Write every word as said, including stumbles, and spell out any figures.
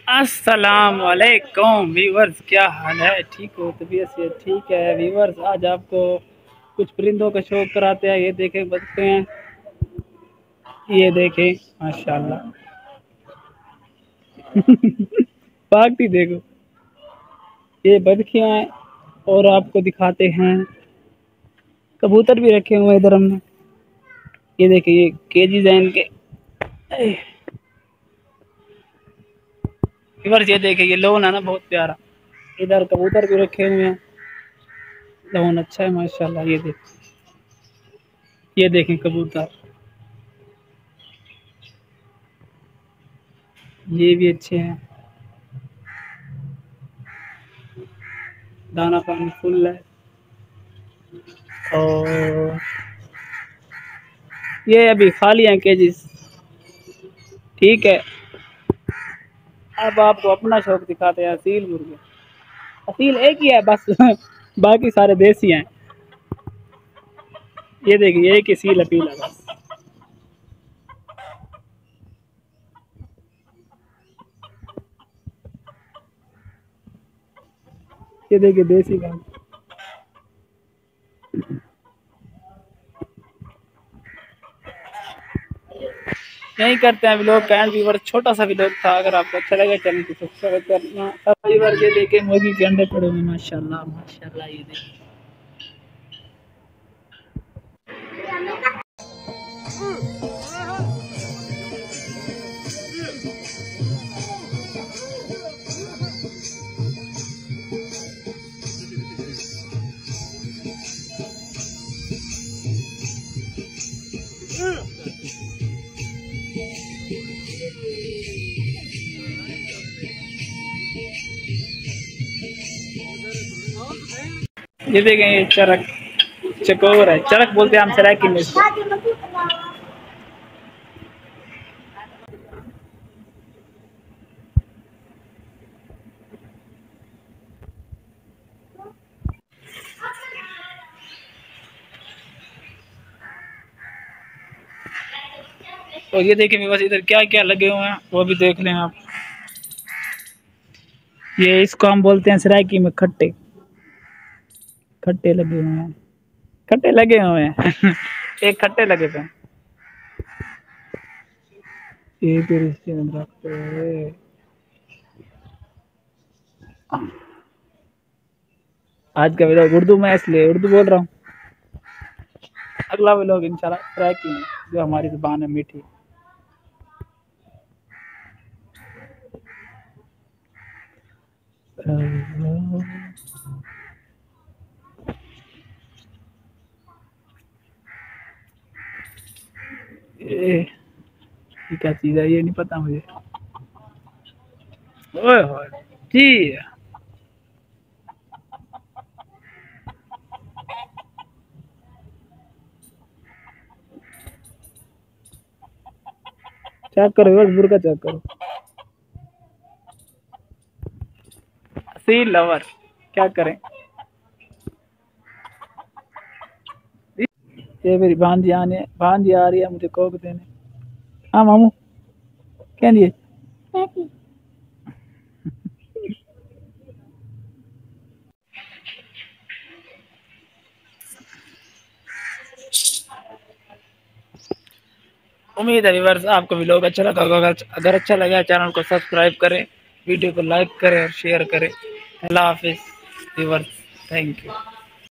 अस्सलाम वालेकुम व्यूवर्स, क्या हाल है? ठीक हो? तबीयत से ठीक है व्यूवर्स। आज आपको कुछ परिंदों का शौक कराते हैं। ये देखें बचते हैं, ये देखें माशाल्लाह। भागती देखो, ये बतखियां हैं। और आपको दिखाते हैं कबूतर भी रखे हुए हैं इधर हमने। ये देखिए, ये केजी जैन के व्यूवर्स, ये देखिए, ये लोन है ना बहुत प्यारा। इधर कबूतर भी रखे हुए हैं, लोन अच्छा है माशाल्लाह। ये देख, ये देखें कबूतर, ये भी अच्छे हैं। दाना पानी फुल है। और ये अभी खाली हैं केजीस। ठीक है, अब आपको अपना शौक दिखाते हैं। असील मुर्गे, असील एक ही है बस। बाकी सारे देसी हैं। ये देखिए, एक ही सील अपील है बस। ये देखिए देसी गाय। यही करते हैं व्लॉग का एंड व्यूअर। छोटा सा व्लॉग था, अगर आपको अच्छा लगे चैनल को सब्सक्राइब करना। अब व्यूअर ये देखिए, मुर्गी के अंडे पड़े हुए माशाल्लाह माशाल्लाह। ये देखिए, ये देखें, ये चरक चकोर है। चरक बोलते हैं हम सराइकी में इसको। और ये देखें बस, इधर क्या क्या लगे हुए हैं वो भी देख लें आप। ये इसको हम बोलते हैं सराइकी में खट्टे। खट्टे लगे हुए हैं, खट्टे लगे हुए हैं। एक खट्टे लगे थे। एक रिश्ते में रखते हैं। आज का व्लॉग उर्दू में, इसलिए उर्दू बोल रहा हूँ। अगला व्लॉग इंशाल्लाह सराइकी में, जो हमारी जुबान है मीठी। ये क्या चीज है, ये नहीं पता मुझे। ओए होए जी, चेक करो बस, बुरका चेक करो। सी लवर, क्या करें। ये मेरी भांजी आने भांजी आ रही है मुझे कोक देने। हाँ मामू, क्या दिए? उम्मीद है व्यूअर्स आपको व्लॉग अच्छा लगा होगा। अगर अगर अच्छा लगा चैनल को सब्सक्राइब करें, वीडियो को लाइक करें और शेयर करें। अल्लाह हाफिज़ व्यूअर्स, थैंक यू।